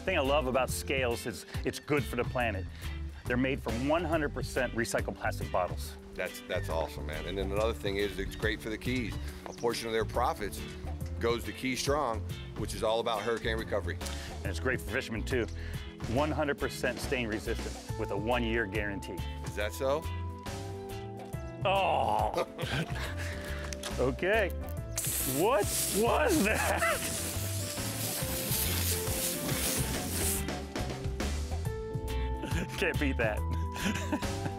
thing I love about scales is it's good for the planet. They're made from 100% recycled plastic bottles. That's awesome, man. And then another thing is it's great for the Keys. A portion of their profits goes to Key Strong, which is all about hurricane recovery. And it's great for fishermen too. 100% stain resistant with a 1-year guarantee. Is that so? Oh. Okay. What was that? Can't beat that.